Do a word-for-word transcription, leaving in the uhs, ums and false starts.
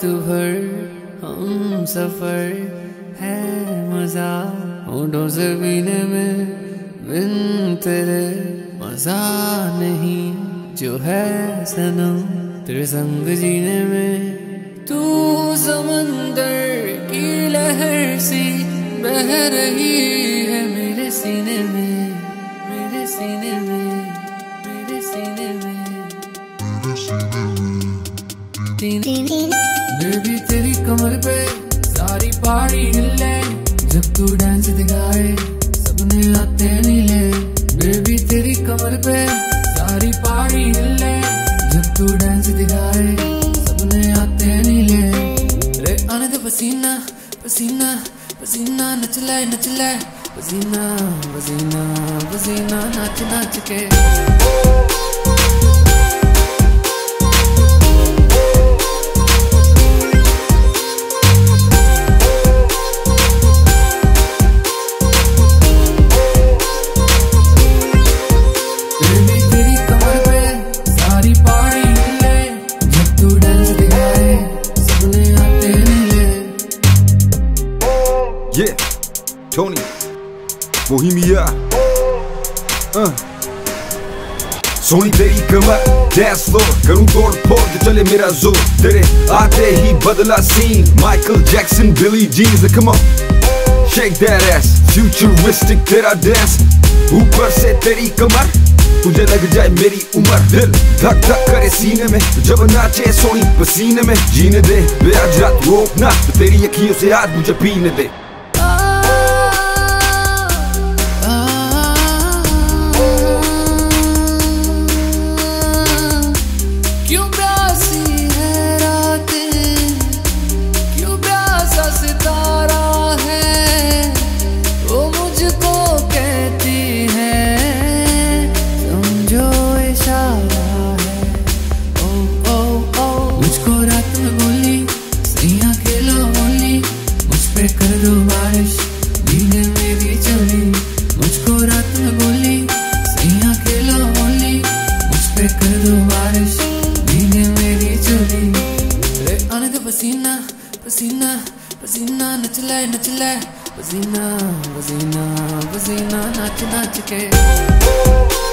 रात भर हम सफर है मजा होठों से पीने में बिन तेरे मजा नहीं जो है सनम तेरे संग जीने में। तू समंदर की लहर सी बह रही है मेरे सीने में मेरे सीने में मेरे सीने में बेबी तेरी कमर पे सारी पहाड़ी हिले जब तू डांस दिखाए सपने आते नीले। बेबी तेरी कमर पे सारी पहाड़ी हिले जब तू डांस दिखाए सपने आते नीले। रे आने दे पसीना पसीना पसीना नचले नचले पसीना पसीना पसीना नाच नाच के। Yeah, Tony, Bohemia, uh. Soni तेरी कमर dance floor करूँ तोड़ फोड़ जो चले मेरा जोर तेरे आते ही बदला scene Michael Jackson Billie Jeans. Come on, shake that ass, futuristic तेरा dance ऊपर से तेरी कमर तुझे लग जाए मेरी उम्र। दिल धक धक करे सीने में जब नाचे सोनी पसीने में जीने दे बे आज रात रोकना तेरी अखियों से आज मुझे पीने दे। क्यों प्यासी है रातें क्यों प्यासा सितारा है वो मुझको कहती है समझो इशारा है। ओ ओ ओ मुझको रात में बोली सैया खेलो होली मुझ पे कर दो बारिश भीगे मेरी चोली। मुझको रात में बोली सैया खेलो होली मुझ पे कर दो बारिश मेरी चोली। रे आने दे पसीना पसीना पसीना नचले नचले पसीना पसीना पसीना नाच नाच के।